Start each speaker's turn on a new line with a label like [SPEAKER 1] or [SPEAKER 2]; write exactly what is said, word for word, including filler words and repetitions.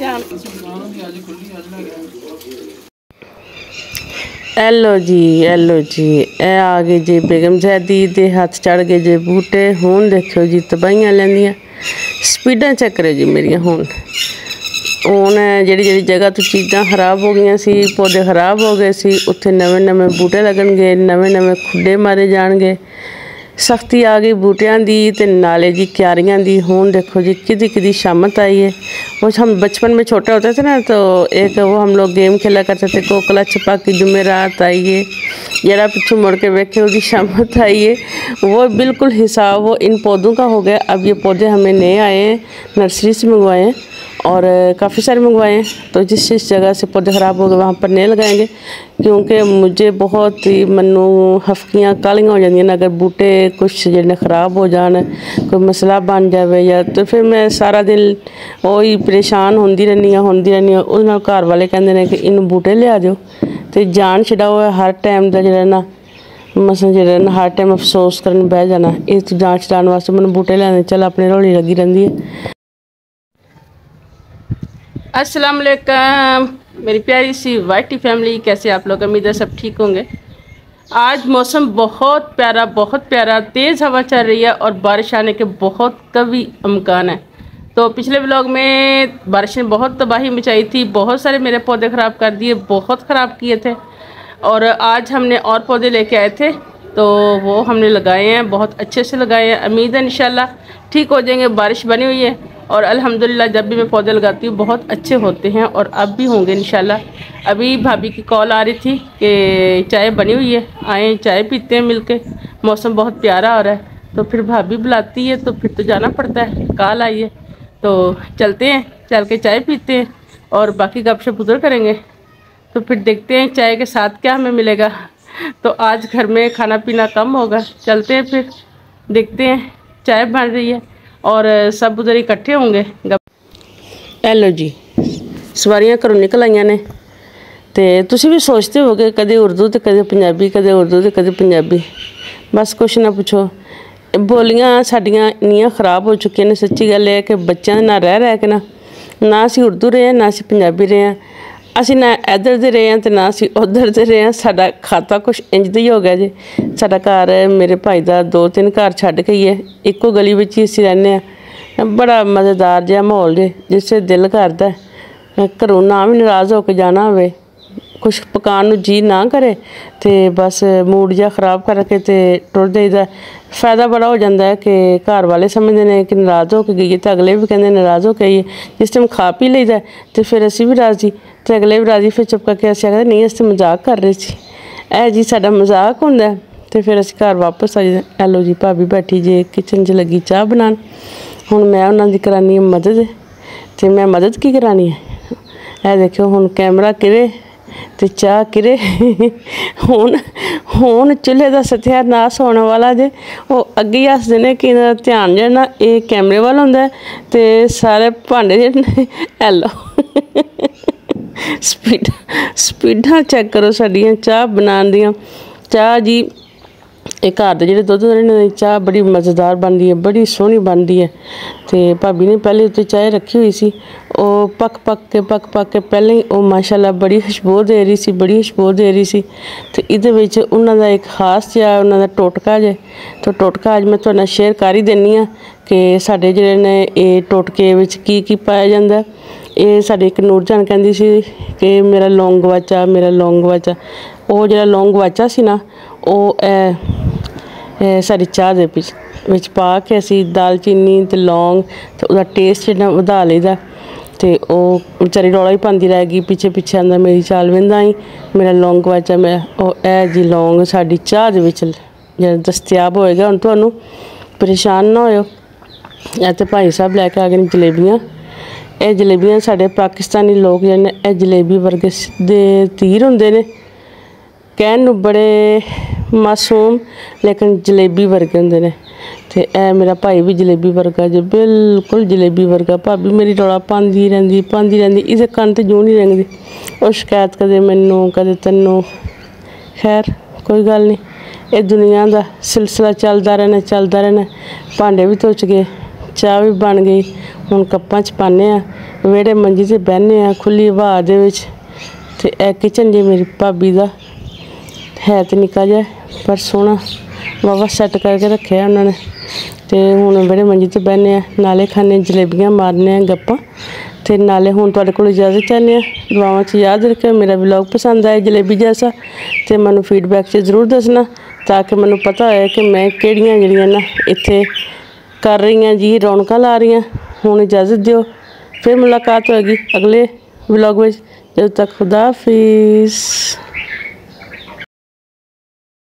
[SPEAKER 1] Yellow जी yellow जी ए आ गए जी बेगम ज़ैदी दे हथ चढ़ गए जे बूटे। हुण देखो जी तबाहियां लैंदियां स्पीडां चेक करो जी मेरियां। हुण हुण जिहड़ी जिहड़ी जगह तो चीज़ां खराब हो गई सी, पौधे खराब हो गए सी, उत्थे नवें नवें बूटे लगणगे, नवें नवें खुड्डे मारे जाणगे। सख्ती आ गई बूटियां दी ते नाले जी क्यारियां दी। हुण देखो जी किदी किदी शामत आई है। वो हम बचपन में छोटे होते थे ना तो एक वो हम लोग गेम खेला करते थे, कोकला छुपा की जुमेरात आई है, जरा पिछू मुड़ के देखे उसकी शामत आई है। वो बिल्कुल हिसाब वो इन पौधों का हो गया। अब ये पौधे हमें नए आए हैं, नर्सरी से मंगवाए हैं और काफ़ी सारे मंगवाए हैं। तो जिस जिस जगह से पौधे ख़राब हो गए वहाँ पर नए लगाएंगे, क्योंकि मुझे बहुत ही मनु हफ्कियाँ कालियाँ हो जाती ना अगर बूटे कुछ जिन्हें ख़राब हो जान, कोई मसला बन जाए या तो फिर मैं सारा दिन वही परेशान होंदी रहनी होंदी रहनी उस नाल घर वाले कहते हैं कि इन बूटे लिया दो तो जान छड़ाओ। हर टाइम का जो ना मसन जो ना हर टाइम अफसोस करन बह जाना, इस जान छड़ाने वास्ते मैंने बूटे लिया चल अपनी रौली लगी रही है। अस्सलाम वालेकुम मेरी प्यारी सी वाइटी फैमिली, कैसे आप लोग? उम्मीद है सब ठीक होंगे। आज मौसम बहुत प्यारा बहुत प्यारा, तेज़ हवा चल रही है और बारिश आने के बहुत कभी इम्कान है। तो पिछले व्लॉग में बारिश ने बहुत तबाही मचाई थी, बहुत सारे मेरे पौधे ख़राब कर दिए, बहुत ख़राब किए थे। और आज हमने और पौधे लेके आए थे तो वो हमने लगाए हैं, बहुत अच्छे से लगाए हैं। उम्मीद है इंशाल्लाह ठीक हो जाएंगे। बारिश बनी हुई है और अल्हम्दुलिल्लाह जब भी मैं पौधे लगाती हूँ बहुत अच्छे होते हैं और अब भी होंगे इंशाल्लाह। अभी भाभी की कॉल आ रही थी कि चाय बनी हुई है, आए चाय पीते हैं मिलके। मौसम बहुत प्यारा हो रहा है तो फिर भाभी बुलाती है तो फिर तो जाना पड़ता है, कॉल आई है तो चलते हैं, चल के चाय पीते हैं और बाकी गपशप उधर करेंगे। तो फिर देखते हैं चाय के साथ क्या हमें मिलेगा। तो आज घर में खाना पीना कम होगा, चलते हैं फिर देखते हैं। चाय बन रही है और सब उधर इकट्ठे होंगे। हेलो जी सवारियां घरों निकल आईयां ने ते तुसी भी सोचते हो कि कदे उर्दू तो कदे पंजाबी, कदे उर्दू तो कदे पंजाबी, बस कुछ ना पूछो। बोलियां साडियां इन्नियां खराब हो चुकी ने, सच्ची गल है कि बच्चों ना रह रह के ना ना असी उर्दू रहे हैं ना असी पंजाबी रहे हैं, असी ना इधर दे रहे हैं तो ना असी उधर दे रहे हैं। साडा खाता कुछ इंज दा ही हो गया जी। साडा घर मेरे भाई दा दो तीन घर छड्ड के ही है, इक्को गली विच ही असी रहिंदे आ। बड़ा मज़ेदार जिहा माहौल जे, जिससे दिल करदा घरों ना भी नाराज़ होकर जाना होवे, कुछ पकाने नूं जी ना करे तो बस मूड जिहा खराब करके तो टुर जाइदा। फ़ायदा बड़ा हो जाता है कि घर वाले समझते हैं कि नाराज़ होकर गई है तो अगले भी कहते नाराज़ होकर आई है। जिस टाइम खा पी लईदा तो फिर असी भी राज़ी तो अगले भी राज़ी, फिर चुप करके असीं आखदे नहीं असीं तो मजाक कर रहे सी, ऐ जी साडा मजाक हुंदा है। तो फिर असीं घर वापस आ जाइदा। हेलो जी भाभी बैठी जे किचन च लगी चाह बनान। हुण मैं उन्हां दी करानी है मदद, तो मैं मदद की करानी है। ऐ देखो हुण कैमरा किरे तो चाह किरे। हुण हुण चूल्हे का सत्यानाश होने वाला जे। वो अगे ही हसदे ने कि ध्यान जो ना ये कैमरे वाल हुंदा ते सारे भांडे जे हैलो स्पीड स्पीडां चेक करो साडियां चाह बनाने दियां। चाह जी एक घर दे जेह्ड़े दुद्ध दी चाह बड़ी मज़ेदार बनदी है, बड़ी सोहनी बनदी है। तो भाभी ने पहले उत्ते चाय रखी हुई सी, वो पक पक के पक पक के पहले ही वो माशाल्लाह बड़ी खुशबू दे रही सी, बड़ी खुशबू दे रही सी। तो इहदे विच उन्हां दा एक खास जिहा उन्हां दा टोटका जे, तो टोटका अज मैं तुहाडे नाल शेयर कर ही दिंदी हां कि साडे जिहड़े ने ये टोटके विच की की पाया जांदा। ये साडे इक नूरजान कहंदी सी कि मेरा लौंग गवाचा, मेरा लौंग गवाचा। वो जिहड़ा लौंग गवाचा सी ना वो साडी चाह दे विच विच पा के असी दालचीनी ते लौंग ते उहदा टेस्ट जिहड़ा वधा लईदा। तो वह बेचारी रौला ही पाती रह गई, पिछे पिछे आंदा मेरी चाल वेंदा ही मेरा लौंग गवाचा। मैं ओ ए जी लौंग साडी चाह दे विच जिहड़ा दस्तयाब होएगा, हुण तुहानूं परेशान ना होयो। ए ते भाई साहब लैके आ गए जलेबियां। ਇਹ जलेबियां साढ़े पाकिस्तानी लोग जिहड़े ने ਇਹ जलेबी वर्गे दे तीर हुंदे ने, कहण नूं बड़े मासूम लेकिन जलेबी वर्गे हुंदे ने। ते ए मेरा भाई भी जलेबी वर्गा जो, बिल्कुल जलेबी वर्गा। भाभी मेरी रौला पांदी रहिंदी पांदी रहिंदी, इहदे कन्न ते जूं नहीं रेंगदी। ओह शिकायत कदे मैनूं कदे तैनूं। खैर कोई गल नहीं, ये दुनिया दा सिलसिला चलदा रहना चलदा रहना। भांडे भी धुच गए, चाह भी बन गई, ਹੁਣ ਕੱਪਾਂ 'ਚ ਪਾਉਂਦੇ ਆ, ਵਿਹੜੇ ਮੰਜੀ 'ਤੇ ਬਹਿੰਦੇ ਆ ਖੁੱਲ੍ਹੀ ਹਵਾ ਦੇ ਵਿੱਚ। ਅਤੇ ਇਹ ਕਿਚਨ ਜੀ ਮੇਰੀ ਭਾਬੀ ਦਾ ਹੈ ਤਾਂ ਨਿੱਕਾ ਜਿਹਾ ਪਰ ਸੋਹਣਾ ਵਾਹਵਾ ਸੈੱਟ ਕਰਕੇ ਰੱਖਿਆ ਉਹਨਾਂ ਨੇ। ਅਤੇ ਹੁਣ ਵਿਹੜੇ ਮੰਜੀ 'ਤੇ ਬਹਿੰਦੇ ਆ, ਨਾਲੇ ਖਾਂਦੇ ਜਲੇਬੀਆਂ ਮਾਰਨੇ ਆ ਗੱਪਾਂ, ਅਤੇ ਨਾਲੇ ਹੁਣ ਤੁਹਾਡੇ ਕੋਲ ਇਜਾਜ਼ਤ ਚਾਹੁੰਦੇ ਹਾਂ। ਦੁਆਵਾਂ 'ਚ ਯਾਦ ਰੱਖਿਓ ਮੇਰਾ ਵਲੌਗ ਪਸੰਦ ਆਏ ਜਲੇਬੀ ਜੈਸਾ, ਅਤੇ ਮੈਨੂੰ ਫੀਡਬੈਕ 'ਚ ਜ਼ਰੂਰ ਦੱਸਣਾ ਤਾਂ ਕਿ ਮੈਨੂੰ ਪਤਾ ਹੋਏ ਕਿ ਮੈਂ ਕਿਹੜੀਆਂ ਜਿਹੜੀਆਂ ਨਾ ਇੱਥੇ ਕਰ ਰਹੀਆਂ ਜੀ ਰੌਣਕਾਂ ਲਾ ਰਹੀਆਂ। ਹੁਣ ਇਜਾਜ਼ਤ ਦਿਓ, ਫਿਰ ਮੁਲਾਕਾਤ ਹੋਏਗੀ ਅਗਲੇ ਵਲੌਗ ਵਿੱਚ। ਜਦੋਂ ਤੱਕ ਖੁਦਾ ਹਾਫਿਜ਼।